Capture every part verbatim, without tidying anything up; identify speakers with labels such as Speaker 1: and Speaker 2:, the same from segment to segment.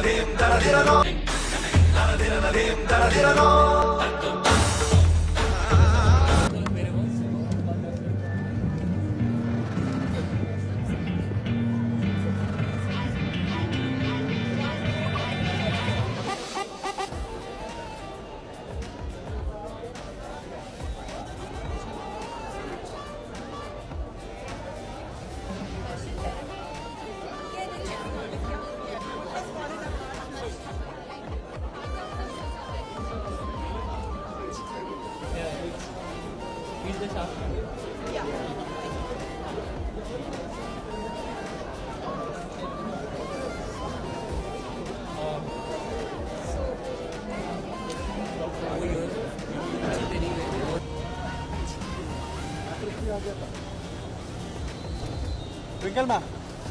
Speaker 1: Twinkle ma.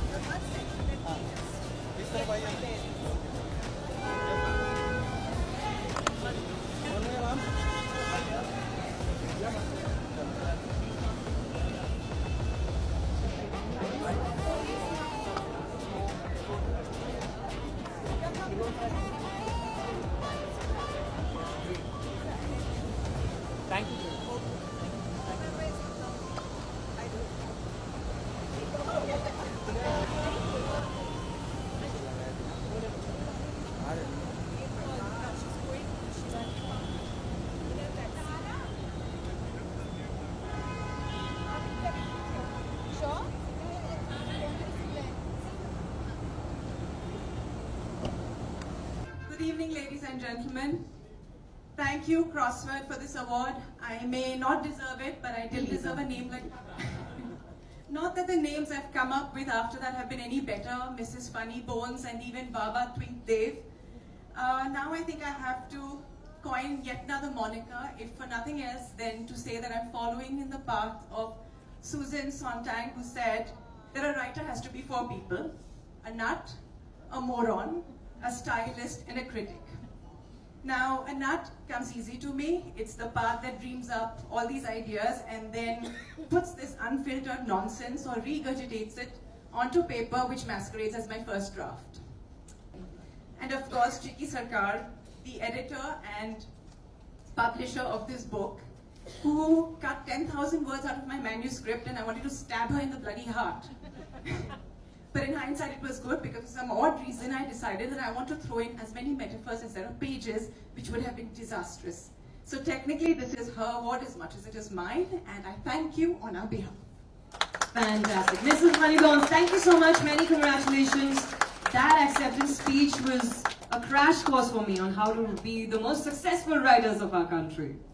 Speaker 1: इस तरफ आइए. Thank you.
Speaker 2: Good evening, ladies and gentlemen. Thank you, Crossword, for this award. I may not deserve it, but I did deserve a name like... Not that the names I've come up with after that have been any better, Missus Funny Bones and even Baba Twink Dev. Uh, now I think I have to coin yet another moniker, if for nothing else than to say that I'm following in the path of Susan Sontag, who said that a writer has to be four people: a nut, a moron, a stylist, and a critic. Now, a nut comes easy to me. It's the path that dreams up all these ideas and then puts this unfiltered nonsense or regurgitates it onto paper, which masquerades as my first draft. And of course, Chiki Sarkar, the editor and publisher of this book, who cut ten thousand words out of my manuscript and I wanted to stab her in the bloody heart. But in hindsight, it was good because for some odd reason, I decided that I want to throw in as many metaphors instead of pages, which would have been disastrous. So technically, this is her award as much as it is mine, and I thank you on our behalf.
Speaker 3: Fantastic. Missus Funny Bones, thank you so much. Many congratulations. That acceptance speech was a crash course for me on how to be the most successful writers of our country.